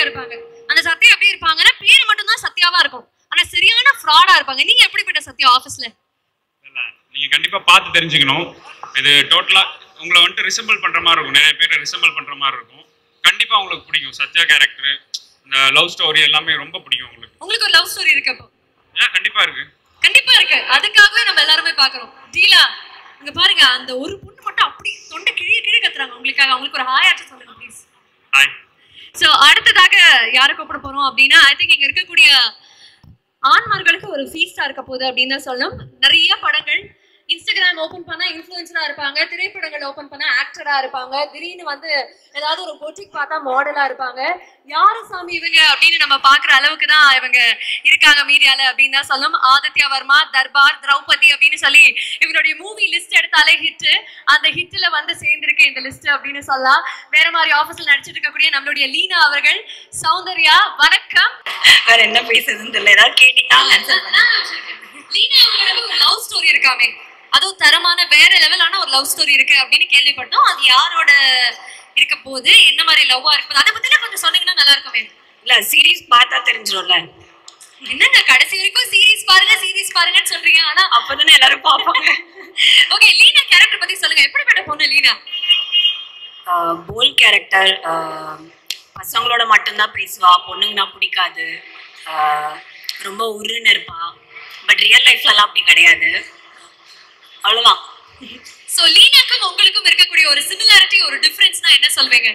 சத்யா இருப்பாங்க. அந்த சத்யா எப்படி இருப்பாங்கன்னா பேர் மட்டும் தான் சத்யாவா இருக்கும், ஆனா சரியான ஃப்ராடா இருப்பாங்க. நீங்க எப்படிப்பட்ட சத்யா ஆபீஸ்ல? நீங்க கண்டிப்பா பார்த்து தெரிஞ்சுக்கணும். இது டோட்டலா உங்களை வந்துட்டு ரிசம்பிள் பண்ற மாதிரி இருக்கும், நிறைய பேர் ரிசம்பிள் பண்ற மாதிரி இருக்கும். கண்டிப்பா உங்களுக்கு பிடிக்கும் சத்யா கேரக்டர், இந்த லவ் ஸ்டோரி எல்லாமே ரொம்ப பிடிக்கும் உங்களுக்கு. உங்களுக்கு ஒரு லவ் ஸ்டோரி இருக்கு அப்போ? கண்டிப்பா இருக்கு, கண்டிப்பா இருக்கு. அதுக்காகவே நம்ம எல்லாருமே பாக்குறோம். டீலா இங்க பாருங்க, அந்த ஒரு பொண்ணு மட்டும் அப்படி தொண்டை கிழிய கிழிய கத்துறாங்க உங்களுக்காக. அவங்களுக்கு ஒரு ஹாய் ஆச்சு சொல்லுங்க ப்ளீஸ். ஹாய். சோ அடுத்ததாக யாரை கூப்பிட போறோம் அப்படின்னா, ஐ திங்க் இங்க இருக்கக்கூடிய ஆண்மார்களுக்கு ஒரு ஃபீஸ்டா இருக்க போகுது அப்படின்னு தான் சொல்லணும். நிறைய படங்கள் இன்ஸ்டாகிராம் ஓபன் பண்ணா இன்ஃப்ளூயன்சரா இருப்பாங்க, திரைப்படங்கள் ஓபன் பண்ணா ஆக்டரா இருப்பாங்க, திடீர்னு வந்து ஏதாவது ஒரு பொட்டிக் பார்த்தா மாடலா இருப்பாங்க. யாரு சாமி இவங்க அப்படின்னு நம்ம பாக்குற அளவுக்கு தான் இவங்க இருக்காங்க மீடியால அப்படின்னு தான் சொல்லணும். ஆதித்யா வர்மா, தர்பார், திரௌபதி அப்படின்னு சொல்லி இவங்களுடைய மூவி லிஸ்ட் எடுத்தாலே ஹிட். அந்த ஹிட்ல வந்து சேர்ந்திருக்கு இந்த லிஸ்ட் அப்படின்னு சொல்லலாம். வேற மாதிரி ஆபீஸ்ல நடிச்சிட்டு இருக்கக்கூடிய நம்மளுடைய லீனா அவர்கள், சௌந்தர்யா, வணக்கம். வேற என்ன பேசுறதுன்னு தெரியல, ஏதாவது கேட்டீங்கன்னா லீனா அவங்களுக்கு ஒரு லவ் ஸ்டோரி இருக்காமே, அதுவும் தரமான வேற லெவலான ஒரு லவ் ஸ்டோரி இருக்கு அப்படின்னு கேள்விப்பட்டோம். அது யாரோட இருக்க போகுது, என்ன மாதிரி லவ்வா இருக்கு, அதை பத்தில கொஞ்சம் சொன்னீங்கன்னா நல்லா இருக்குமே. இல்ல சீரிஸ் பார்த்தா தெரிஞ்சிடும்ல. என்னங்க கடைசி வரைக்கும் சீரிஸ் பாருங்கன்னு சொல்றீங்க, ஆனா அப்பதானே எல்லாரும் பார்ப்பாங்க. ஓகே, லீனா கேரக்டர் பத்தி சொல்லுங்க. எப்படிப்பட்ட பொண்ணு லீனா? போல் கேரக்டர், பசங்களோட மட்டும்தான் பேசுவா, பொண்ணுங்கன்னா பிடிக்காது, ரொம்ப உருன்னு இருப்பா. பட் ரியல் லைஃப்லலாம் அப்படி கிடையாது, அவ்வளவுதான். சோ லீனாக்கும் உங்களுக்கும் இருக்கக்கூடிய ஒரு சிமிலாரிட்டி, ஒரு டிஃபரன்ஸ்னா என்ன சொல்வீங்க?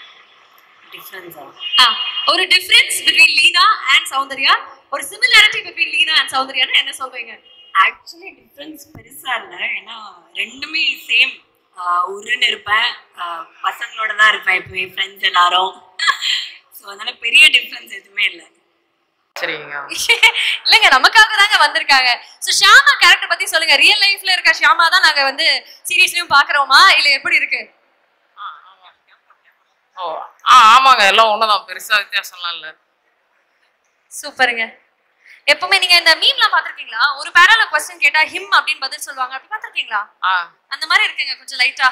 ஒரு difference between Leena and Soundarya, ஒரு சிமிலாரிட்டி பிட்வீன் லீனா அண்ட் சௌந்தர்யானா என்ன சொல்வீங்க? ஆக்சுவலி டிஃபரன்ஸ் பெருசா இல்ல, ஏன்னா ரெண்டுமே சேம். உருன்னு இருப்பேன், பசங்களோட தான் இருப்பேன் எப்பவுமே, ஃப்ரெண்ட்ஸ் எல்லாரும். ஸோ அதனால பெரிய டிஃபரன்ஸ் எதுவுமே இல்லை. சரிங்க. இல்லங்க, நமக்காக தாங்க வந்திருக்காங்க. சோ ஷியாமா கேரக்டர் பத்தி சொல்லுங்க. ரியல் லைஃப்ல இருக்க ஷியாமா தான் நாங்க வந்து சீரியஸ்லயும் பாக்குறோமா, இல்ல எப்படி இருக்கு? ஆமாங்க, எல்லாம் ஒண்ணுதான், பெருசா வித்தியாசம்லாம் இல்ல. சூப்பருங்க. எப்பவுமே நீங்க இந்த மீம்லாம் பாத்திருக்கீங்களா? ஒரு பேரால क्वेश्चन கேட்டா ஹிம் அப்படின்னு பதில் சொல்லுவாங்க, அப்படி பாத்திருக்கீங்களா? அந்த மாதிரி இருக்குங்க, கொஞ்சம் லைட்டா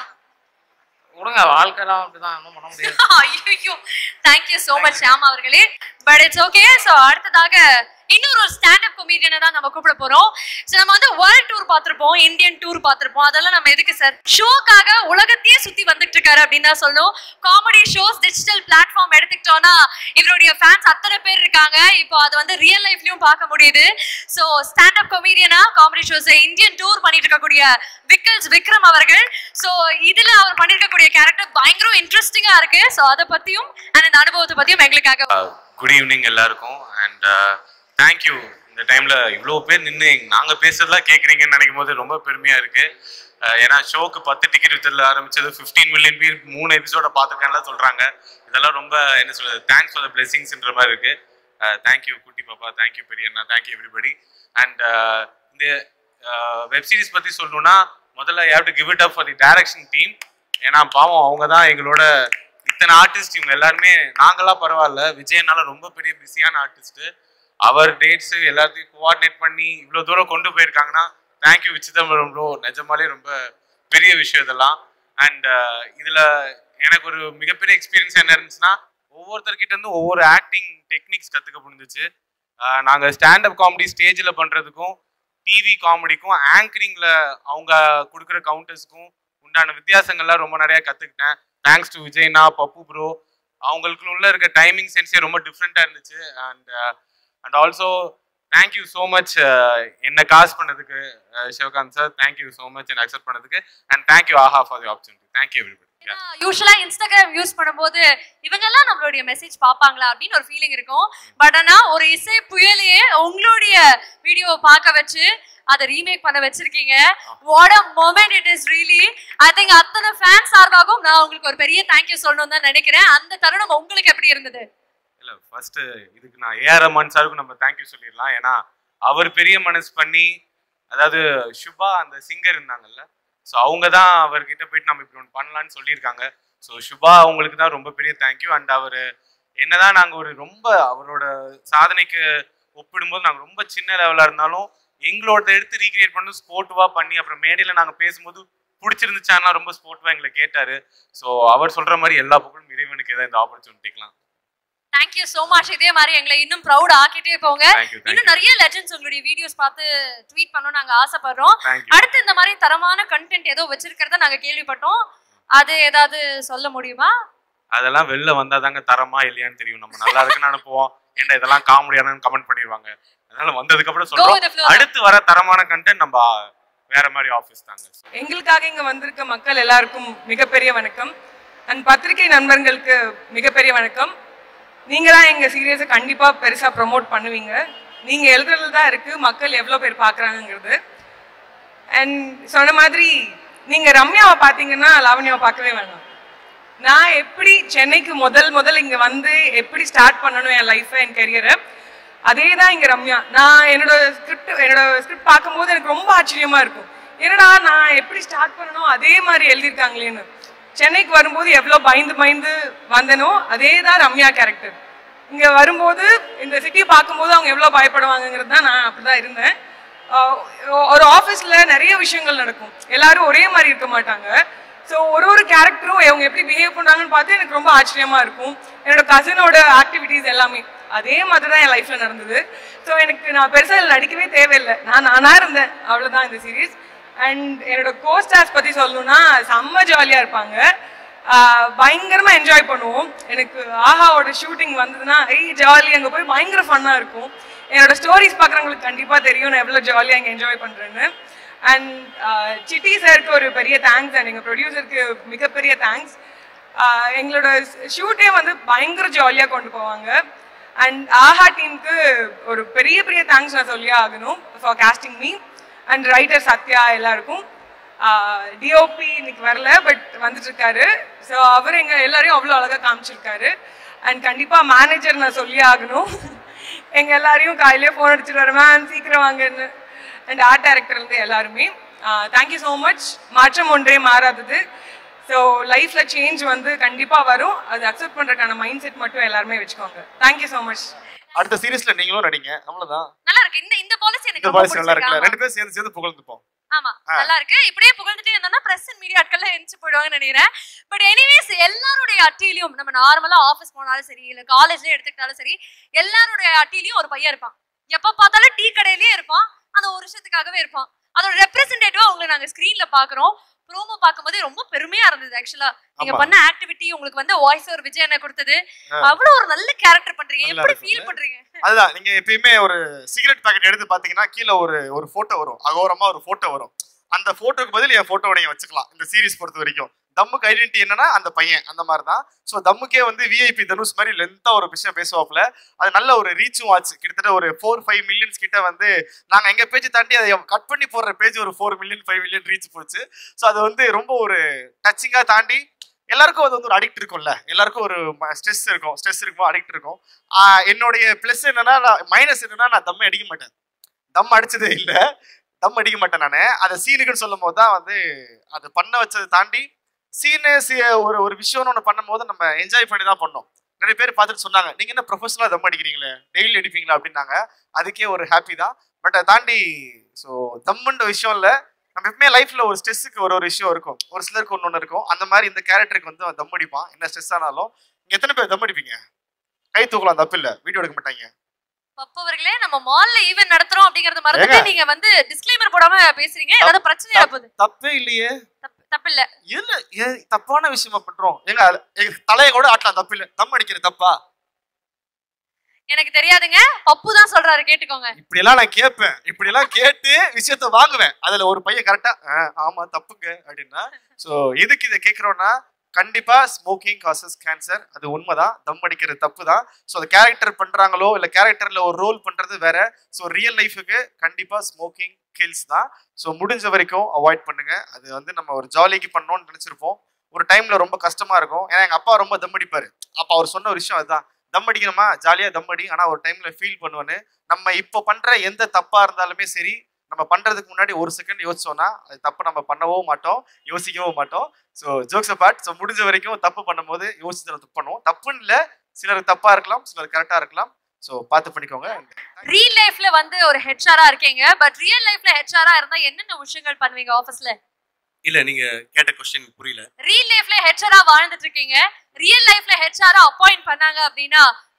உடுங்க, வாழ்க்கைலாம் அப்படிதான், ஒன்றும் பண்ண முடியாது. ஐயோ, தேங்க்யூ சோ மச் ஷியாமா அவர்களே. But it's okay. ஸோ அடுத்ததாக இன்னொரு ஒரு ஸ்டாண்டப் கொமீடியனை தான் நம்ம கூப்பிட போறோம். ஸோ நம்ம வந்து வேர்ல்ட் டூர் பார்த்திருப்போம், இந்தியன் டூர் பார்த்திருப்போம், அதெல்லாம் நம்ம எதுக்கு சார், ஷோக்காக உலகத்தையே சுத்தி வந்துட்டு இருக்காரு அப்படின்னு தான் சொல்லணும். காமெடி ஷோஸ் டிஜிட்டல் பிளாட்ஃபார்ம் எடுத்துக்கிட்டோம்னா இவருடைய ஃபேன்ஸ் அத்தனை பேர் இருக்காங்க. இப்போ அது வந்து ரியல் லைஃப்லயும் பார்க்க முடியுது. ஸோ ஸ்டாண்டப் கொமீடியனா காமெடி ஷோஸ் இந்தியன் டூர் பண்ணிட்டு இருக்கக்கூடிய விக்ரம் அவர்கள். ஸோ இதுல அவர் பண்ணிருக்கக்கூடிய கேரக்டர் பயங்கர இன்ட்ரெஸ்டிங்கா இருக்கு. ஸோ அதை பத்தியும் அண்ட் இந்த அனுபவத்தை பத்தியும் எங்களுக்காக. குட் ஈவினிங் எல்லாருக்கும், அண்ட் தேங்க்யூ. இந்த டைம்ல இவ்வளோ பேர் நின்று நாங்கள் பேசுறதுலாம் கேட்குறீங்கன்னு நினைக்கும் போது ரொம்ப பெருமையா இருக்கு. ஏன்னா ஷோக்கு 10 டிக்கெட் வித்துல ஆரம்பிச்சது 15 மில்லியன் பேர் 3 எபிசோட பார்த்துருக்கேன்லாம் சொல்றாங்க. இதெல்லாம் ரொம்ப என்ன சொல்றது, தேங்க்ஸ் ஃபார் த பிளெஸிங்ஸ்ன்ற மாதிரி இருக்கு. தேங்க்யூ குட்டி பாப்பா, தேங்க்யூ பெரியண்ணா, தேங்க்யூ எவ்ரிபடி. அண்ட் இந்த வெப் சீரிஸ் பத்தி சொல்லணும்னா முதல்ல you have to give it up for the direction team. ஏன்னா பாவம் அவங்க தான் எங்களோட இத்தனை ஆர்டிஸ்ட், இவங்க எல்லாருமே நாங்களாம் பரவாயில்ல, விஜயனால ரொம்ப பெரிய பிஸியான ஆர்டிஸ்ட், அவர் டேட்ஸ் எல்லாத்தையும் கோஆர்டினேட் பண்ணி இவ்வளோ தூரம் கொண்டு போயிருக்காங்கன்னா தேங்க்யூ விசிதம்பரம் ப்ரோ. நிஜமாலே ரொம்ப பெரிய விஷயம் இதெல்லாம். அண்ட் இதில் எனக்கு ஒரு மிகப்பெரிய எக்ஸ்பீரியன்ஸ் என்ன இருந்துச்சுன்னா, ஒவ்வொருத்தர்கிட்ட இருந்து ஒவ்வொரு ஆக்டிங் டெக்னிக்ஸ் கற்றுக்க முடிஞ்சிச்சு. நாங்கள் ஸ்டாண்டப் காமெடி ஸ்டேஜில் பண்ணுறதுக்கும் டிவி காமெடிக்கும் ஆங்கரிங்கில் அவங்க கொடுக்குற கவுண்டர்ஸ்க்கும் உண்டான வித்தியாசங்கள்லாம் ரொம்ப நிறையா கற்றுக்கிட்டேன். தேங்க்ஸ் டு விஜய்னா, பப்பு ப்ரோ, அவங்களுக்குள்ள இருக்க டைமிங் சென்ஸே ரொம்ப டிஃப்ரெண்ட்டாக இருந்துச்சு. And also thank you so much என்னை காஸ்ட் பண்ணதுக்கு Sivakanth sir, thank you so much என்னை அக்செப்ட் பண்ணதுக்கு. And thank you aha for the opportunity. Thank you everybody. யூசுவலா இன்ஸ்டாகிராம் யூஸ் பண்ணும்போது இவங்கெல்லாம் நம்மளுடைய மெசேஜ் பார்ப்பாங்களா அப்படின்னு ஒரு ஃபீலிங் இருக்கும். பட் ஆனா ஒரு இசை புயலையே உங்களுடைய வீடியோவை பார்க்க வச்சு அதை ரீமேக் பண்ண வச்சிருக்கீங்க. What a moment it is really. I think அத்தனை ஃபேன்ஸ் சார்பாகவும் நான் உங்களுக்கு ஒரு பெரிய தேங்க்யூ சொல்லணும்னு தான் நினைக்கிறேன். அந்த தருணம் உங்களுக்கு எப்படி இருந்தது? இல்லை, ஃபர்ஸ்ட் இதுக்கு நான் ஏஆர் ரஹ்மான் சாருக்கும் நம்ம தேங்க்யூ சொல்லிடலாம். ஏன்னா அவர் பெரிய மனசு பண்ணி, அதாவது சுபா அந்த சிங்கர் இருந்தாங்கல்ல, ஸோ அவங்க தான் அவர்கிட்ட போயிட்டு நம்ம இப்படி ஒன்று பண்ணலான்னு சொல்லியிருக்காங்க. ஸோ சுபா அவங்களுக்கு தான் ரொம்ப பெரிய தேங்க்யூ. அண்ட் அவர் என்னதான் நாங்கள் ஒரு ரொம்ப அவரோட சாதனைக்கு ஒப்பிடும்போது நாங்கள் ரொம்ப சின்ன லெவலாக இருந்தாலும் எங்களோட எடுத்து ரீக்ரியேட் பண்ணி ஸ்போர்ட்டிவாக பண்ணி அப்புறம் மேடையில் நாங்கள் பேசும்போது பிடிச்சிருந்துச்சான்னா ரொம்ப ஸ்போர்ட்டிவாக எங்களை கேட்டார். ஸோ அவர் சொல்கிற மாதிரி எல்லா புகழும் இறைவனுக்கு ஏதாவது இந்த ஆப்பர்ச்சுனிட்டிக்கலாம். Thank you so much. இதே மாதிரி எங்களை இன்னும் ப்ரௌட் ஆக்கிட்டே போங்க. இன்னும் நிறைய லெஜெண்ட்ஸ் உங்களுடைய வீடியோஸ் பார்த்து ட்வீட் பண்ணனும் நாங்க ஆசைப்படுறோம். அடுத்து இந்த மாதிரி தரமான கண்டென்ட் ஏதோ வச்சிருக்கிறத நாங்க கேள்விப்பட்டோம். அது ஏதாவது சொல்ல முடியுமா? அதெல்லாம் வெளில வந்தாதாங்க தரமா இல்லையான்னு தெரியும். நம்ம நல்லா இருக்குன்னு அனுப்புவோம். ஏன்டா இதெல்லாம் காமெடியானு கமெண்ட் பண்ணிடுவாங்க. அதனால வந்ததுக்கு அப்புறம் சொல்றோம். அடுத்து வர தரமான கண்டென்ட் நம்ம வேற மாதிரி ஆபீஸ் தாங்க. எங்களுக்காக இங்க வந்திருக்க மக்கள் எல்லாருக்கும் மிகப்பெரிய வணக்கம். அண்ட் பத்திரிகை நண்பர்களுக்கு மிகப்பெரிய வணக்கம். நீங்க தான் எங்க சீரியஸை கண்டிப்பா பெருசா ப்ரமோட் பண்ணுவீங்க. நீங்க எழுதுறதுல தான் இருக்கு மக்கள் எவ்வளவு பேர் பாக்குறாங்கிறது. அண்ட் சொன்ன மாதிரி நீங்க ரம்யாவை பாத்தீங்கன்னா லாவண்யாவை பார்க்கவே வேணாம். நான் எப்படி சென்னைக்கு முதல் இங்க வந்து எப்படி ஸ்டார்ட் பண்ணணும் என் லைஃப் என் கெரியரை, அதே தான் இங்க ரம்யா. நான் என்னோட ஸ்கிரிப்ட் பார்க்கும்போது எனக்கு ரொம்ப ஆச்சரியமா இருக்கும். என்னடா நான் எப்படி ஸ்டார்ட் பண்ணணும் அதே மாதிரி எழுதியிருக்காங்களேன்னு. சென்னைக்கு வரும்போது எவ்வளோ பயந்து வந்தனோ அதே தான் ரம்யா கேரக்டர். இங்கே வரும்போது இந்த சிட்டியை பார்க்கும்போது அவங்க எவ்வளோ பயப்படுவாங்கங்கிறது தான் நான் அப்படி தான் இருந்தேன். ஒரு ஆஃபீஸில் நிறைய விஷயங்கள் நடக்கும், எல்லாரும் ஒரே மாதிரி இருக்க மாட்டாங்க. ஸோ ஒரு கேரக்டரும் அவங்க எப்படி பிஹேவ் பண்ணுறாங்கன்னு பார்த்து எனக்கு ரொம்ப ஆச்சரியமாக இருக்கும். என்னோட கசினோட ஆக்டிவிட்டீஸ் எல்லாமே அதே மாதிரி தான் என் லைஃப்பில் நடந்தது. ஸோ நான் பெருசாக நடிக்கவே தேவையில்லை, நானாக இருந்தேன், அவ்வளோதான் இந்த சீரீஸ். அண்ட் என்னோட கோஸ்டார்ஸ் பற்றி சொல்லணும்னா செம்ம ஜாலியாக இருப்பாங்க, பயங்கரமாக என்ஜாய் பண்ணுவோம். எனக்கு ஆஹாவோட ஷூட்டிங் வந்ததுன்னா ஜாலி, அங்கே போய் பயங்கர ஃபன்னாக இருக்கும். என்னோட ஸ்டோரிஸ் பார்க்குறவங்களுக்கு கண்டிப்பாக தெரியும் நான் எவ்வளோ ஜாலியாக இங்கே என்ஜாய் பண்ணுறேன்னு. அண்ட் சிட்டி சாருக்கு ஒரு பெரிய தேங்க்ஸ் அண்ட் எங்கள் ப்ரொடியூசருக்கு மிகப்பெரிய தேங்க்ஸ். எங்களோட ஷூட்டே வந்து பயங்கர ஜாலியாக கொண்டு போவாங்க. அண்ட் ஆஹா டீமுக்கு ஒரு பெரிய தேங்க்ஸ் நான் சொல்லியே ஆகணும் for casting me. And writer Sathya எல்லாருக்கும். டிஓபி இன்னைக்கு வரல, பட் வந்துட்டு இருக்காரு. ஸோ அவர் எங்கள் எல்லாரையும் அவ்வளோ அழகாக காமிச்சிருக்காரு. அண்ட் கண்டிப்பாக மேனேஜர் நான் சொல்லியே ஆகணும், எங்கள் எல்லாரையும் காலையிலே ஃபோன் அடிச்சுட்டு வர மேம் சீக்கிரம் வாங்கன்னு. அண்ட் ஆர்ட் டைரக்டர்லேருந்து எல்லாருமே தேங்க்யூ ஸோ மச். மாற்றம் ஒன்றே மாறாதது. ஸோ லைஃப்பில் சேஞ்ச் வந்து கண்டிப்பாக வரும், அது அக்செப்ட் பண்ணுறதுக்கான மைண்ட் செட் மட்டும் எல்லாருமே வச்சுக்கோங்க. Thank you so much. அடுத்த சீரிஸ்ல நீங்களும் நடிங்க, அவ்வளவுதான். நல்லா இருக்கு. இந்த பாலிசி எனக்கு ரொம்ப பிடிச்சிருக்கு. நல்லா இருக்கு. ரெண்டு பேரும் சேர்ந்து புகழ்ந்துப்போம். ஆமா நல்லா இருக்கு. இப்படியே புகழ்ந்துட்டே இருந்தா பிரஸ் அண்ட் மீடியா ஆட்கள் எந்திச்சு போயிடுவாங்கன்னு நினைக்கிறேன். பட் எனிவேஸ் எல்லாருடைய அட்டிலையும் நம்ம நார்மலா ஆபீஸ் போனாலும் சரி இல்ல காலேஜ்லயே எடுத்துக்கிட்டாலும் சரி எல்லாருடைய அட்டிலையும் ஒரு பையன் இருப்பான். எப்ப பார்த்தாலும் டீ கடையிலேயே இருப்பான், அந்த ஒரு விஷயத்துக்காகவே இருப்பான். அதோட ரெப்ரசன்டேட்டிவா உங்களை நாங்க ஸ்கிரீன்ல பாக்குறோம். ப்ரோமோ பார்க்கும்போது ரொம்ப பெருமையா இருந்தது. ஆக்சுவலா நீங்க பண்ண ஆக்டிவிட்டி, உங்களுக்கு வந்து வாய்ஸ் ஓவர் விஜய் என்ன கொடுத்தது, அவ்வளவு ஒரு நல்ல கேரக்டர் பண்றீங்க. எப்படி ஃபீல் பண்றீங்க? அதுதான், நீங்க எப்பயுமே ஒரு சிகரெட் பாக்கெட் எடுத்து பாத்தீங்கன்னா கீழே ஒரு போட்டோ வரும், அகோரமா ஒரு போட்டோ வரும். அந்த போட்டோக்கு பதில் என் போட்டோ நீங்க வச்சுக்கலாம். இந்த சீரிஸ் பொறுத்த வரைக்கும் தம்முக்கு ஐடென்டிட்டி என்னன்னா அந்த பையன், அந்த மாதிரி தான். ஸோ தம்முக்கே வந்து விஐபி தனுஷ் மாதிரி லென்த்தா ஒரு விஷயம் பேசுவாப்புல, அது நல்ல ஒரு ரீச்சும் ஆச்சு. கிட்டத்தட்ட ஒரு 4-5 மில்லியன்ஸ் கிட்ட வந்து நாங்கள் எங்கள் பேஜ் தாண்டி அதை கட் பண்ணி போடுற பேஜ் ஒரு 4 மில்லியன் 5 மில்லியன் ரீச் போச்சு. ஸோ அது வந்து ரொம்ப ஒரு டச்சிங்காக தாண்டி எல்லாருக்கும் அது வந்து ஒரு அடிக்ட் இருக்கும்ல, எல்லாருக்கும் ஒரு ஸ்ட்ரெஸ் இருக்கும்போது அடிக்ட் இருக்கும். என்னுடைய ப்ளஸ் என்னன்னா, மைனஸ் என்னன்னா நான் தம்மை அடிக்க மாட்டேன், தம் அடிச்சதே இல்லை, தம் அடிக்க மாட்டேன் நான். அதை சீனுக்குன்னு சொல்லும் போது தான் வந்து அது பண்ண வச்சதை தாண்டி சீனு ஒரு விஷயம்னு ஒன்று பண்ணும் போது நம்ம என்ஜாய் பண்ணி தான் பண்ணோம். நிறைய பேர் பார்த்துட்டு சொன்னாங்க, நீங்கள் என்ன ப்ரொஃபஷனலாக தம் அடிக்கிறீங்களே, டெய்லி அடிப்பீங்களா அப்படின்னாங்க. அதுக்கே ஒரு ஹாப்பி தான். பட் அதை தாண்டி ஸோ தம்முன்ற விஷயம் இல்லை, நம்ம எப்பவுமே லைஃப்பில் ஒரு ஸ்ட்ரெஸ்ஸுக்கு ஒரு விஷயம் இருக்கும், ஒரு சிலருக்கு ஒன்று இருக்கும். அந்த மாதிரி இந்த கேரக்டருக்கு வந்து அவன் தம் அடிப்பான், என்ன ஸ்ட்ரெஸ் ஆனாலும். நீங்கள் எத்தனை பேர் தம் அடிப்பீங்க? கை தூக்கலாம், தப்பு இல்லை, வீடியோ எடுக்க மாட்டாங்க. பப்பவர்களே, நம்ம மால்ல ஈவென்ட் நடத்துறோம் அப்படிங்கறது மறந்துட்டு நீங்க வந்து டிஸ்க்ளைமர் போடாம பேசுறீங்க. ஏதாவது பிரச்சனையா போகுது? தப்பே இல்லையே, தப்பு இல்ல. இல்ல தப்பான விஷயமா பண்றோம். எங்க தலைய கூட ஆட்டலாம், தப்பு இல்ல. தம் அடிக்கிற தப்பா? எனக்கு தெரியாதுங்க, பப்பு தான் சொல்றாரு, கேட்டுக்கோங்க. இப்படி எல்லாம் நான் கேட்பேன், இப்படி எல்லாம் கேட்டு விஷயத்த வாங்குவேன். அதுல ஒரு பையன் கரெக்டா ஆமா தப்புங்க அப்படின்னா, சோ எதுக்கு இதை கேட்கிறோம்னா, கண்டிப்பா ஸ்மோக்கிங் காசஸ் கேன்சர், அது உண்மைதான். தம் அடிக்கிறது தப்பு தான். ஸோ அது கேரக்டர் பண்றாங்களோ இல்ல கேரக்டர்ல ஒரு ரோல் பண்றது வேற. ஸோ ரியல் லைஃபுக்கு கண்டிப்பா ஸ்மோக்கிங் கில்ஸ் தான். ஸோ முடிஞ்ச வரைக்கும் அவாய்ட் பண்ணுங்க. அது வந்து நம்ம ஒரு ஜாலிக்கு பண்ணோம்னு நினைச்சிருப்போம், ஒரு டைம்ல ரொம்ப கஷ்டமா இருக்கும். ஏன்னா எங்க அப்பா ரொம்ப தம் அடிப்பாரு. அப்ப அவர் சொன்ன ஒரு விஷயம் அதுதான், தம் அடிக்கணுமா ஜாலியா தம் அடி, ஆனா ஒரு டைம்ல ஃபீல் பண்ணுவேன்னு. நம்ம இப்போ பண்ற எந்த தப்பா இருந்தாலுமே சரி, நம்ம பண்றதுக்கு முன்னாடி ஒரு செகண்ட் யோசிச்சோம்னா அது தப்பு நம்ம பண்ணவும் மாட்டோம், யோசிக்கவும் மாட்டோம். ஸோ ஜோக்ஸ் அபார்ட், ஸோ முடிஞ்ச வரைக்கும் தப்பு பண்ணும்போது யோசிச்சு தப்பு பண்ணுவோம். தப்புன்னு இல்லை, சிலர் தப்பா இருக்கலாம், சிலர் கரெக்டா இருக்கலாம். ஸோ பார்த்து பண்ணிக்கோங்க. ரியல் லைஃப்ல வந்து ஒரு ஹெச்ஆரா இருக்கீங்க, பட் ரியல் லைஃப்ல ஹெச்ஆரா இருந்தா என்னென்ன விஷயங்கள் பண்ணுவீங்க ஆபீஸ்ல? இல்ல நீங்க கேட்ட क्वेश्चन புரியல. ரியல் லைஃப்ல ஹெச்ஆரா வாழ்ந்துட்டு இருக்கீங்க, ரியல் லைஃப்ல ஹெச்ஆரா அப்பாயிண்ட் பண்ணாங்க அப்படின்னா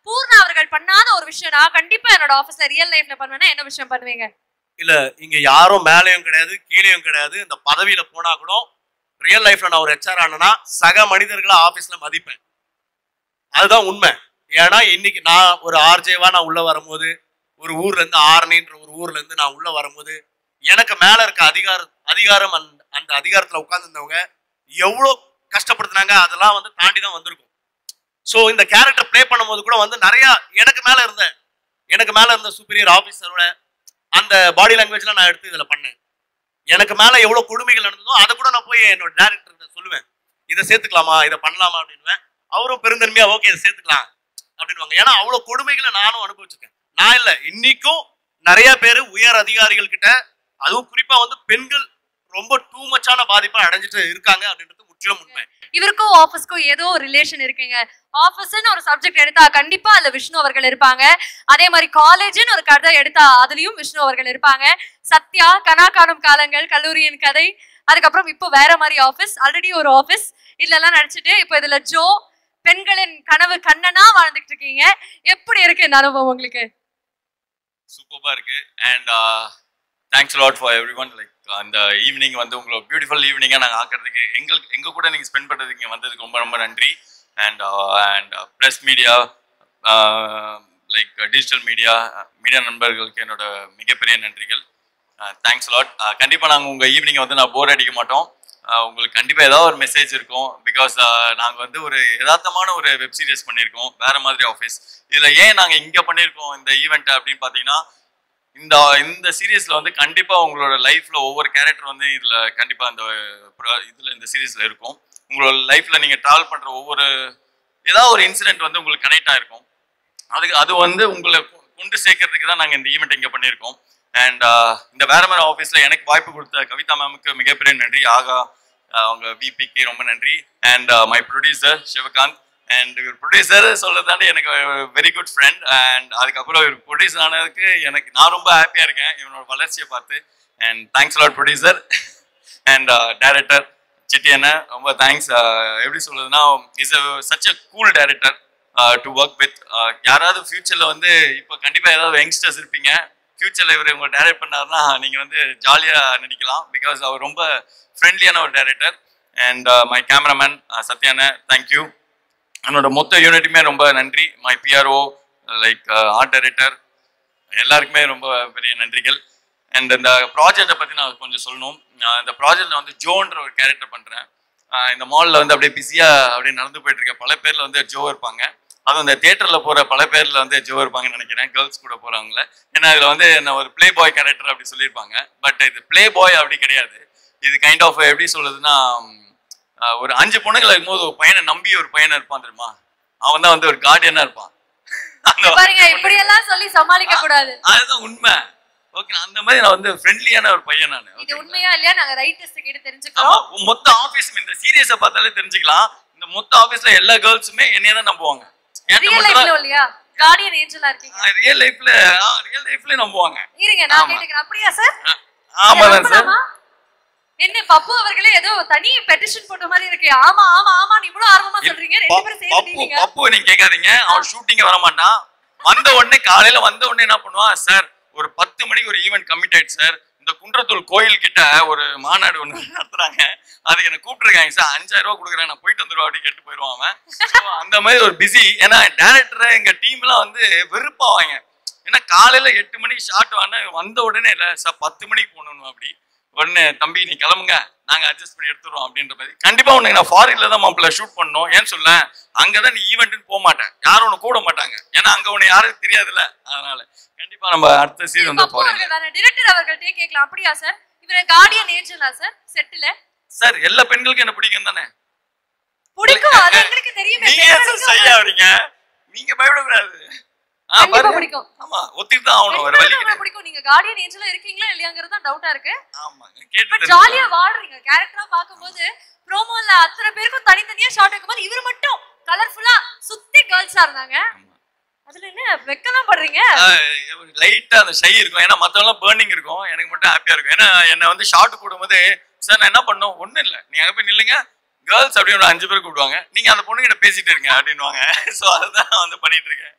பூர்ணா அவர்கள் பண்ணாத ஒரு விஷயம் நான் கண்டிப்பா என்னோட ஆபீஸ்ல ரியல் லைஃப்ல பண்ணுவேன்னா என்ன விஷயம் பண்ணுவீங்க? இல்ல இங்க யாரும் மேலேயும் கிடையாது கீழேயும் கிடையாது. இந்த பதவியில போனா கூட ரியல் லைஃப்ல நான் ஒரு HR ஆனேன்னா சக மனிதர்களை ஆபீஸ்ல மதிப்பேன். அதுதான் உண்மை. ஏன்னா இன்னைக்கு நான் ஒரு ஆர்ஜேவா நான் உள்ள வரும்போது ஒரு ஊர்ல இருந்து ஆரணின்ற ஒரு ஊர்ல இருந்து நான் உள்ள வரும்போது எனக்கு மேல இருக்க அதிகாரம் அந்த அதிகாரத்துல உட்கார்ந்துருந்தவங்க எவ்வளவு கஷ்டப்படுத்தினாங்க அதெல்லாம் வந்து தாண்டி தான் வந்திருக்கும். ஸோ இந்த கேரக்டர் பிளே பண்ணும்போது கூட வந்து நிறைய எனக்கு மேல இருந்த சூப்பீரியர் ஆபீசரோட அந்த பாடி லாங்குவேஜ்லாம் நான் எடுத்து இதுல பண்ணேன். எனக்கு மேல எவ்வளவு கொடுமைகள் நடந்ததோ அதை கூட நான் போய் என்னோட டைரக்டர் சொல்லுவேன், இதை சேர்த்துக்கலாமா இதை பண்ணலாமா அப்படின்னுவேன். அவரும் பெருந்தன்மையா ஓகே இதை சேர்த்துக்கலாம் அப்படின்வாங்க. ஏன்னா அவ்வளவு கொடுமைகளை நானும் அனுபவிச்சிருக்கேன். நான் இல்ல இன்னைக்கும் நிறைய பேர் உயர் அதிகாரிகள் கிட்ட அதுவும் குறிப்பா வந்து பெண்கள் ரொம்ப டூ மச்சான பாதிப்பை அடைஞ்சிட்டு இருக்காங்க அப்படின்றது முற்றிலும் உண்மை. இவருக்கும் ஆபீஸ்க்கும் ஏதோ ஒரு ரிலேஷன் இருக்குங்க. ஆபீஸ்னு ஒரு சப்ஜெக்ட் எடுத்தா கண்டிப்பா அதுல விஷ்ணு அவர்கள் இருப்பாங்க. அதே மாதிரி காலேஜ்னு ஒரு கதை எடுத்தா அதுலயும் விஷ்ணு அவர்கள் இருப்பாங்க. சத்யா, கனா காணும் காலங்கள், கல்லூரியின் கதை, அதுக்கப்புறம் இப்போ வேற மாதிரி ஆபீஸ், ஆல்ரெடி ஒரு ஆபீஸ் இதுல எல்லாம் நடிச்சுட்டு இப்போ இதுல ஜோ, பெண்களின் கனவு கண்ணனா வாழ்ந்துட்டு இருக்கீங்க. எப்படி இருக்கு இந்த அனுபவம் உங்களுக்கு? சூப்பரா இருக்கு. And thanks lot for everyone. Like அந்த ஈவினிங் வந்து உங்களை பியூட்டிஃபுல் ஈவினிங்காக நாங்கள் ஆக்கிறதுக்கு எங்க கூட நீங்கள் ஸ்பெண்ட் பண்ணுறதுக்கு இங்கே வந்ததுக்கு ரொம்ப ரொம்ப நன்றி. And press media, like digital media நண்பர்களுக்கு என்னோட மிகப்பெரிய நன்றிகள். Thanks lot. கண்டிப்பாக நாங்கள் உங்கள் ஈவினிங்கை வந்து நான் போர் அடிக்க மாட்டோம். உங்களுக்கு கண்டிப்பாக ஏதாவது ஒரு மெசேஜ் இருக்கும். பிகாஸ் நாங்கள் வந்து ஒரு யதார்த்தமான ஒரு வெப் சீரிஸ் பண்ணியிருக்கோம், வேற மாதிரி ஆஃபீஸ். இதில் ஏன் நாங்கள் இங்கே பண்ணியிருக்கோம் இந்த ஈவெண்ட்டை அப்படின்னு பார்த்தீங்கன்னா இந்த சீரீஸ்ல வந்து கண்டிப்பா உங்களோட லைஃப்ல ஒவ்வொரு கேரக்டர் வந்து இதுல கண்டிப்பா இந்த சீரீஸ்ல இருக்கும். உங்களோட லைஃப்ல நீங்க டிராவல் பண்ற ஒவ்வொரு ஏதாவது ஒரு இன்சிடென்ட் வந்து உங்களுக்கு கனெக்ட் ஆயிருக்கும். அது வந்து உங்களை கொண்டு சேர்க்கறதுக்கு தான் நாங்கள் இந்த ஈவெண்ட் இங்கே பண்ணியிருக்கோம். அண்ட் இந்த வேற மாதிரி ஆஃபீஸ்ல எனக்கு வாய்ப்பு கொடுத்த கவிதா மேமுக்கு மிகப்பெரிய நன்றி. ஆகா அவங்க விபிக்கு ரொம்ப நன்றி. And my producer Sivakanth. And இவர் ப்ரொடியூசர் சொல்றதாண்டி எனக்கு வெரி குட் ஃப்ரெண்ட். அண்ட் அதுக்கப்புறம் இவர் ப்ரொடியூசர் ஆனதுக்கு நான் ரொம்ப ஹாப்பியா இருக்கேன் இவனோட வளர்ச்சியை பார்த்து. And thanks lot producer. And director Chitti அண்ணா ரொம்ப தேங்க்ஸ். எப்படி சொல்றதுன்னா is such a cool director to work with. யாராவது ஃபியூச்சர்ல வந்து இப்போ கண்டிப்பா ஏதாவது யங்ஸ்டர்ஸ் இருப்பீங்க, ஃபியூச்சர்ல இவர் உங்களை டைரக்ட் பண்ணாருன்னா நீங்க வந்து ஜாலியா நடிக்கலாம். பிகாஸ் அவர் ரொம்ப ஃப்ரெண்ட்லியான ஒரு டைரக்டர். அண்ட் மை கேமராமேன் சத்யாண்ணா தேங்க்யூ. என்னோட மொத்த யூனிட்டுமே ரொம்ப நன்றி. My PRO, like art director, எல்லாருக்குமே ரொம்ப பெரிய நன்றிகள். அண்ட் இந்த ப்ராஜெக்டை பற்றி நான் கொஞ்சம் சொல்லணும். இந்த ப்ராஜெக்டில் வந்து ஜோன்ற ஒரு கேரக்டர் பண்ணுறேன். இந்த மாலில் வந்து அப்படியே பிஸியாக அப்படியே நடந்து போயிட்டு இருக்க பல பேரில் வந்து ஜோ இருப்பாங்க. அதுவும் இந்த தியேட்டரில் போகிற பல பேரில் வந்து ஜோ இருப்பாங்கன்னு நினைக்கிறேன், கேர்ள்ஸ் கூட போகிறவங்கள. ஏன்னா இதில் வந்து என்ன ஒரு பிளே பாய் கேரக்டர் அப்படி சொல்லியிருப்பாங்க. பட் இது பிளே பாய் அப்படி கிடையாது. இது கைண்ட் ஆஃப் எப்படி சொல்றதுன்னா ஒரு 5 பொண்ணுங்களை இருக்கும்போது ஒரு பையனை நம்பி ஒரு பையனை இருப்பான் தெரியுமா, அவன் தான் வந்து ஒரு கார்டியனா இருப்பான். இப்படி எல்லாம் சொல்லி சமாளிக்க கூடாது, அதுதான் உண்மை. ஓகே, அந்த மாதிரி நான் வந்து ஃப்ரெண்ட்லியான ஒரு பையன் நான். இது உண்மையா இல்லையா நாங்க ரைட்டர்ஸ் கிட்ட தெரிஞ்சுக்கலாம். மொத்த ஆபீஸ் இந்த சீரியஸை பார்த்தாலே தெரிஞ்சுக்கலாம். இந்த மொத்த ஆபீஸ்ல எல்லா கேர்ள்ஸுமே என்னைய தான் நம்புவாங்க. ரியல் லைஃப்ல இல்லையா கார்டியன் ஏஞ்சலா இருக்கீங்க? ரியல் லைஃப்ல நம்புவாங்க. இருங்க நான் கேக்குறேன், அப்படியா சார்? ஆமா சார். என்ன பப்பு அவர்களே ஏதோ தனி பெட்டிஷன் போட்ட மாதிரி இருக்கு. ஆமா ஆமா ஆமா நீ இவ்வளவு ஆர்வமா சொல்றீங்க, ரெண்டு பேரும் சேர்ந்துட்டீங்க. பப்பு நீங்க கேட்காதீங்க, அவன் ஷூட்டிங் வர மாட்டான். வந்த உடனே காலையில வந்த உடனே என்ன பண்ணுவான், சார் ஒரு 10 மணிக்கு ஒரு ஈவென்ட் கமிட் ஆயிடுச்சு சார், இந்த குன்றத்தூர் கோயில் கிட்ட ஒரு மாநாடு ஒண்ணு நடத்துறாங்க, அதுக்கு என்ன கூப்பிட்டுருக்காங்க சார், 5000 ரூபாய் கொடுக்குறேன், நான் போயிட்டு வந்துடுவோம் அப்படின்னு கேட்டு போயிடுவான் அவன். அந்த மாதிரி ஒரு பிஸி. ஏன்னா டேரக்டர் எங்க டீம் எல்லாம் வந்து வெறுப்பாவாங்க. ஏன்னா காலையில 8 மணிக்கு ஷார்ட் வந்த உடனே இல்லை சார் 10 மணிக்கு போகணும் அப்படி. உடனே தம்பி நீ கிளம்புங்க, நாங்க அட்ஜஸ்ட் பண்ணி எடுத்துருவோம் அப்படின்ற மாதிரி. கண்டிப்பா உனக்கு நான் ஃபாரின்ல தான் மாப்பிள்ள ஷூட் பண்ணணும். ஏன்னு சொல்ல, அங்கதான் நீ ஈவெண்ட்னு போக மாட்டேன், யாரும் உனக்கு கூட மாட்டாங்க, ஏன்னா அங்க உனக்கு யாரும் தெரியாதுல்ல. அதனால கண்டிப்பா நம்ம அடுத்த சீசன் வந்து போறோம். டைரக்டர் அவர்கள்ட்டே கேட்கலாம், அப்படியா சார் இவர கார்டியன் ஏஞ்சலா சார் செட்ல? சார் எல்லா பெண்களுக்கும் என்ன பிடிக்கும் தானே? பிடிக்கும், அது உங்களுக்கு தெரியுமே. நீங்க சரியா வரீங்க, நீங்க பயப்படக்கூடாது. பிடிக்கும். ஆமா, ஒத்திட்டு தான் ஆகணும், வேற வழி கிடையாது. பிடிக்கும். நீங்க கார்டியன் ஏஞ்சலா இருக்கீங்களா இல்லையாங்கிறது தான் டவுட்டா இருக்கு. ஆமா, கேட்டு ஜாலியா வாழ்றீங்க. கேரக்டரா பாக்கும்போது ப்ரோமோல அத்தனை பேருக்கும் தனித்தனியா ஷாட் எடுக்கும்போது இவர் மட்டும் கலர்ஃபுல்லா சுத்தி கேர்ள்ஸா இருந்தாங்க. அதுல என்ன வெக்கலாம் பண்றீங்க? லைட்டா அந்த ஷை இருக்கும், ஏன்னா மத்தவங்க எல்லாம் பர்னிங் இருக்கும், எனக்கு மட்டும் ஹாப்பியா இருக்கும். ஏன்னா என்ன வந்து ஷாட் போடும்போது சார் நான் என்ன பண்ணோம், ஒண்ணும் இல்ல நீங்க அங்க போய் நில்லுங்க, கேர்ள்ஸ் அப்படின்னு ஒரு 5 பேர் கூப்பிடுவாங்க, நீங்க அந்த பொண்ணு கிட்ட பேசிட்டு இருங்க அப்படின்னுவாங்க. சோ அதுதான் வந்து பண்ணிட்டு இருக்கேன்.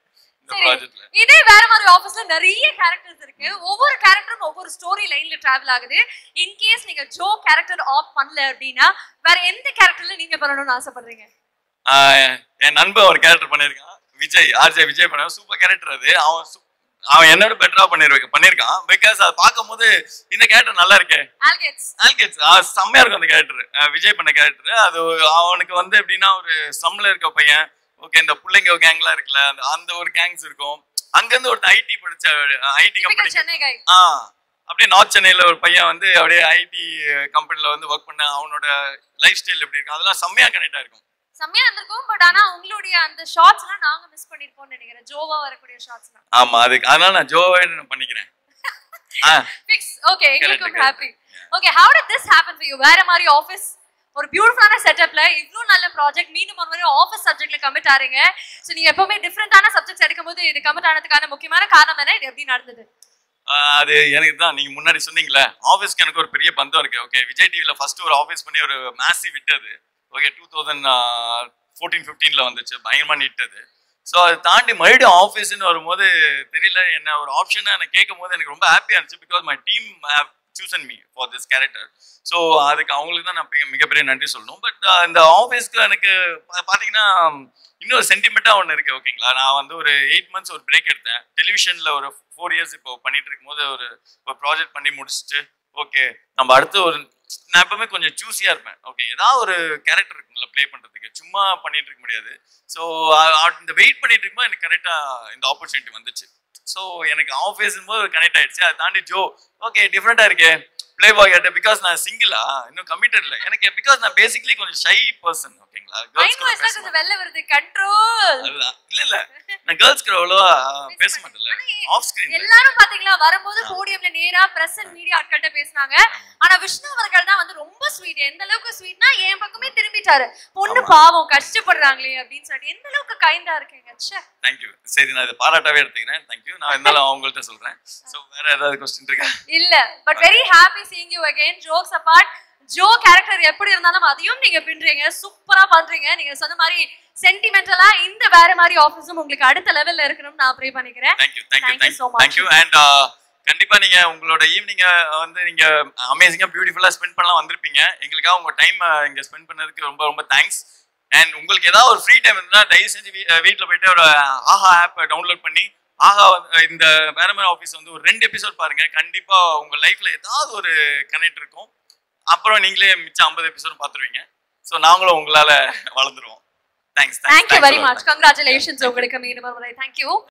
இந்த ப்ராஜெக்ட்ல. இதே வேற மாதிரி ஆபீஸ்ல நிறைய கேரக்டர்ஸ் இருக்கு. ஒவ்வொரு கேரக்டரும் ஒவ்வொரு ஸ்டோரி லைன்ல டிராவல் ஆகுது. இன் கேஸ் நீங்க ஜோ கேரக்டர் ஆப் பண்ணல அப்படின்னா வேற எந்த கேரக்டர்ல நீங்க பண்ணணும்னு ஆசைப்படுறீங்க? என் நண்பன் ஒரு கேரக்டர் பண்ணிருக்கான், விஜய், ஆர்ஜே விஜய் பண்ண சூப்பர் கேரக்டர் அது. அவன் என்னோட பெட்டரா பண்ணிருக்கான். பிகாஸ் அதை பார்க்கும்போது இந்த கேரக்டர் நல்லா இருக்கே, ஆல்கேட்ஸ் செம்மையா இருக்கும் அந்த கேரக்டர், விஜய் பண்ண கேரக்டர். அது அவனுக்கு வந்து எப்படின்னா ஒரு சம்ல இருக்க பையன், ஓகே இந்த பிள்ளைங்க கேங்லாம் இருக்குல்ல, அந்த ஒரு கேங்ஸ் இருக்கும். அங்கிருந்து ஒரு ஐடி படிச்ச ஐடி கம்பெனி, அப்படியே நார்த் சென்னையில ஒரு பையன் வந்து அப்படியே ஐடி கம்பெனில வந்து ஒர்க் பண்ண, அவனோட லைஃப் ஸ்டைல் எப்படி இருக்கும் அதெல்லாம் செம்மையா கனெக்டா இருக்கும். செம்மையா இருந்திருக்கும். பட் ஆனா உங்களுடைய அந்த ஷாட்ஸ்லாம் நாங்க மிஸ் பண்ணிருப்போம்னு நினைக்கிறேன், ஜோவா வரக்கூடிய ஷாட்ஸ்லாம். ஆமா, அதுக்கு அதனால நான் ஜோவே பண்ணிக்கிறேன். ஃபிக்ஸ். ஓகே, எங்களுக்கும் happy. Okay, how did this happen for you? வேற மாதிரி ஆபீஸ், ஒரு பியூட்டிஃபுல்லான செட்டப்ல இவ்ளோ நல்ல ப்ராஜெக்ட், மீண்டும் ஒரு முறை ஆபீஸ் சப்ஜெக்ட்ல கமிட் ஆறீங்க. சோ நீங்க எப்பவுமே டிஃபரண்டான சப்ஜெக்ட்ஸ் எடுக்கும்போது இது கமிட் ஆனதுக்கான முக்கியமான காரணம் என்ன? இது எப்படி நடந்தது? அது எனக்கு தான் நீங்க முன்னாடி சொன்னீங்களே, ஆபீஸ்க்கு எனக்கு ஒரு பெரிய பந்தம் இருக்கு. ஓகே, விஜய் டிவில ஃபர்ஸ்ட் ஒரு ஆபீஸ் பண்ணி ஒரு மேசிவ் விட்டது. ஓகே, 2014-15ல வந்துச்சு, பயங்கரமா நிட்டது. ஸோ அதை தாண்டி மறுபடியும் ஆஃபீஸ்ன்னு வரும்போது தெரியல, என்ன ஒரு ஆப்ஷனாக எனக்கு கேட்கும் போது எனக்கு ரொம்ப ஹாப்பியாக இருந்துச்சு. Because my team have chosen me for this character. So அதுக்கு அவங்களுக்கு தான் நான் மிகப்பெரிய நன்றி சொல்லணும். பட் இந்த ஆஃபீஸ்க்கு எனக்கு பார்த்தீங்கன்னா இன்னொரு சென்டிமெண்ட்டாக ஒன்று இருக்குது. ஓகேங்களா, நான் வந்து ஒரு 8 months ஒரு பிரேக் எடுத்தேன். டெலிவிஷனில் ஒரு 4 years இப்போ பண்ணிட்டு இருக்கும்போது ஒரு ப்ராஜெக்ட் பண்ணி முடிச்சுட்டு, ஓகே நம்ம அடுத்து ஒரு, நான் எப்பவுமே கொஞ்சம் சூஸியாக இருப்பேன். ஓகே, ஏதாவது ஒரு கேரக்டர் இருக்குல்ல ப்ளே பண்ணுறதுக்கு, சும்மா பண்ணிட்டு இருக்க முடியாது. ஸோ இந்த வெயிட் பண்ணிட்டு இருக்கும்போது எனக்கு கரெக்டாக இந்த ஆப்பர்ச்சுனிட்டி வந்துச்சு. ஸோ எனக்கு ஆஃபீஸும் போது கனெக்ட் ஆயிடுச்சு. அதை தாண்டி ஜோ ஓகே டிஃப்ரெண்டாக இருக்கே ப்ளே பாய் கேட்ட. பிகாஸ் நான் சிங்கிளா, இன்னும் கமிட்டட் இல்லை எனக்கு. பிகாஸ் நான் பேசிக்கலி கொஞ்சம் ஷை பர்சன். ஓகேங்களா, வெளில வருது கண்ட்ரோல். அதுதான் இல்ல நான் கேர்ள்ஸ் கூட அவ்வளவா பேச மாட்டேன்ல ஆஃப் ஸ்கிரீன். எல்லாரும் பாத்தீங்களா வரும்போது போடியம்ல நேரா பிரஸ் அண்ட் மீடியா ஆட்கள்ட்ட பேசினாங்க. ஆனா விஷ்ணு அவர்கள் தான் வந்து ரொம்ப ஸ்வீட். எந்த அளவுக்கு ஸ்வீட்னா என் பக்கமே திரும்பிட்டாரு, பொண்ணு பாவம் கஷ்டப்படுறாங்களே அப்படின்னு சொல்லிட்டு. எந்த அளவுக்கு கைண்டா இருக்கீங்க. தேங்க்யூ. சரி, நான் இதை பாராட்டாவே எடுத்துக்கிறேன். தேங்க்யூ. நான் இருந்தாலும் அவங்கள்ட்ட சொல்றேன். ஸோ வேற ஏதாவது கொஸ்டின் இருக்கா? இல்ல, but very happy seeing you again. Jokes apart, Jo character எப்படி இருந்தாலும் அதையும் நீங்க பின்றீங்க, சூப்பரா பண்றீங்க. நீங்க சொன்ன மாதிரி சென்டிமெண்டலா இந்த வேற மாதிரி ஆபீஸும் உங்களுக்கு அடுத்த லெவல்ல இருக்கணும்னு நான் ப்ரே பண்ணிக்கிறேன். தேங்க்யூ. அண்ட் கண்டிப்பா நீங்க உங்களோட ஈவினிங்க வந்து நீங்க அமேசிங்கா பியூட்டிஃபுல்லா ஸ்பெண்ட் பண்ணலாம் வந்திருப்பீங்க. எங்களுக்காக உங்க டைம் இங்க ஸ்பெண்ட் பண்ணதுக்கு ரொம்ப ரொம்ப தேங்க்ஸ். அண்ட் உங்களுக்கு ஏதாவது ஒரு ஃப்ரீ டைம் இருந்தா தயவு செஞ்சு வீட்டில் போயிட்டு ஒரு ஆஹா ஆப் டவுன்லோட் பண்ணி ஆஹா இந்த வேற மாதிரி ஆஃபீஸ் வந்து ஒரு 2 எபிசோட் பாருங்க. கண்டிப்பா உங்க லைஃப்ல ஏதாவது ஒரு கனெக்ட் இருக்கும். அப்புறம் நீங்களே மிச்சம் 50 எபிசோட் பார்த்துருவீங்க. ஸோ நாங்களும் உங்களால வளர்ந்துருவோம். Thanks. Thank you very much. Congratulations உங்களுக்கு மீண்டும் ஒரு முறை. தேங்க்யூ.